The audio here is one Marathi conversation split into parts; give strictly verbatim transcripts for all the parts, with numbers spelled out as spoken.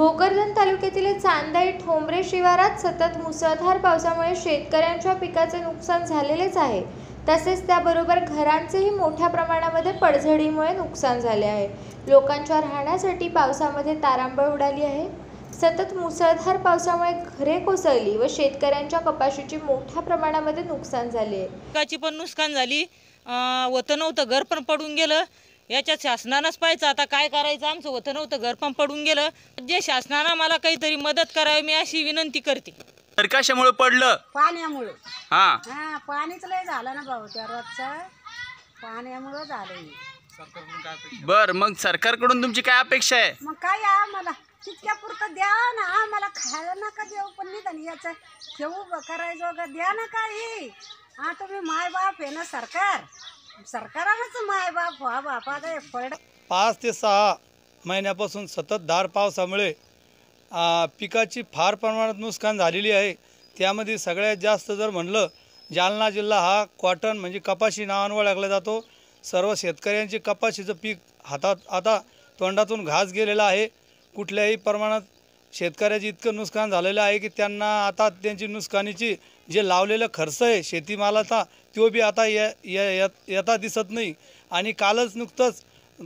भोकरदन तालुक्यातील चांदई ठोंबरे शिवारात सतत मुसळधार पावसामुळे शेतकऱ्यांच्या पिकाचे नुकसान झालेलेच आहे। तसेच त्याबरोबर घरांचेही मोठ्या प्रमाणामध्ये पडझडीमुळे नुकसान झाले आहे। लोकांच्या राहण्यासाठी पावसामध्ये तारांबळ उडाली आहे। सतत मुसळधार पावसामुळे घरे कोसळली व शेतकऱ्यांच्या कपाशीची मोठ्या प्रमाणामध्ये नुकसान झाले आहे। पिकाची पण नुकसान झाली, होतं नव्हतं घर पण पडून गेलं। याच्यात शासनानंच पाहायचं आता काय करायचं, आमचं होतं नव्हतं घर पण पडून गेलं। जे शासनानं मला काहीतरी मदत करावी मी अशी विनंती करते। तर कशामुळे पडलं? पाण्यामुळे। हा हा पाणीच लय झालं ना भाऊ, त्या रोजचं पाण्यामुळे झालं। बर, मग सरकारकडून तुमची काय अपेक्षा आहे? मग काय आम्हाला तितक्या पुरतं द्या ना, आम्हाला खायला नका देऊ, पण निदान याचं ठेवू करायचं का द्या ना काही। हा तुम्ही माय बाप आहे ना, सरकार सरकारानंच माय बाप व्हा बापा। पड पाच ते सहा महिन्यापासून सततधार पावसामुळे पिकाची फार प्रमाणात नुकसान झालेली आहे। त्यामध्ये सगळ्यात जास्त जर म्हणलं जालना जिल्हा हा कॉटन म्हणजे कपाशी नावाने ओळखला जातो। सर्व शेतकऱ्यांची कपाशीचं पीक हातात आता तोंडातून घास गेलेला आहे। कुठल्याही प्रमाणात शेतकऱ्याचे इतकं नुकसान झालेलं आहे की त्यांना आता त्यांची नुकसानीची जे लावलेलं खर्च आहे शेतीमालाचा तो बी आता येता दिसत नाही। आणि कालच नुकतंच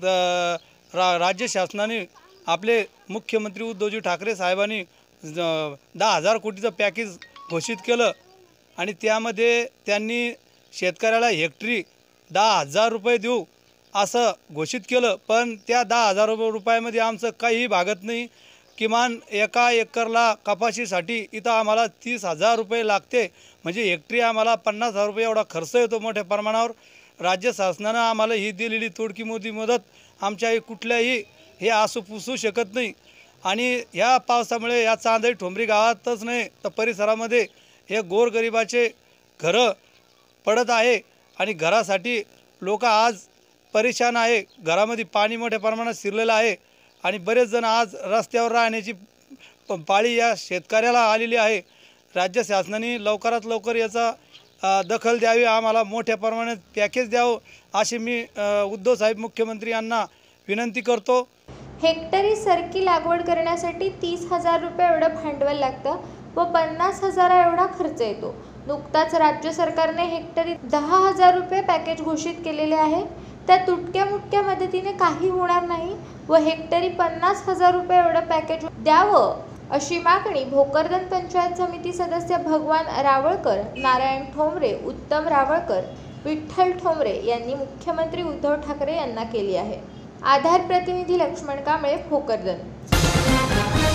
रा राज्य शासनाने आपले मुख्यमंत्री उद्धवजी ठाकरे साहेबांनी दहा हजार कोटीचं पॅकेज घोषित केलं आणि त्यामध्ये त्यांनी शेतकऱ्याला हेक्टरी दहा हजार रुपये देऊ असं घोषित केलं। पण त्या दहा हजार रुपयामध्ये आमचं काहीही भागत नाही। किमान एका एकरला कपाशीसाठी इथं आम्हाला तीस हजार रुपये लागते, म्हणजे हेक्टरी आम्हाला पन्नास हजार रुपये एवढा खर्च येतो मोठ्या प्रमाणावर। राज्य शासनानं आम्हाला ही दिलेली तोडकी मोठी मदत आमच्या कुठल्याही हे आसू पुसू शकत नाही। आणि ह्या पावसामुळे या चांदई ठोंबरी गावातच नाही तर परिसरामध्ये हे गोरगरिबाचे घरं पडत आहे आणि घरासाठी लोक आज परेशान आहे। घरामध्ये पाणी मोठ्या प्रमाणात शिरलेलं आहे आणि बरेच जण आज रस्त्यावर राहण्याची पाळी या शेतकऱ्याला आलेली आहे। राज्य शासनाने लवकरात लवकर याचा दखल द्यावी, आम्हाला मोठ्या प्रमाणात पॅकेज द्यावं अशी मी उद्धव साहेब मुख्यमंत्री यांना विनंती करतो। हेक्टरी सरकी लागवड करण्यासाठी तीस हजार रुपये एवढं भांडवल लागतं व पन्नास हजारा एवढा खर्च येतो। नुकताच राज्य सरकारने हेक्टरी दहा हजार रुपये पॅकेज घोषित केलेले आहे। त्या तुटक्या मुटक्या मदतीने काही होणार नाही व हेक्टरी पन्नास हजार रुपये एवढं पॅकेज द्यावं अशी मागणी भोकरदन पंचायत समिती सदस्य भगवान रावळकर, नारायण ठोंबरे, उत्तम रावळकर, विठ्ठल ठोंबरे यांनी मुख्यमंत्री उद्धव ठाकरे यांना केली आहे। आधार प्रतिनिधी लक्ष्मण कांबळे, भोकरदन।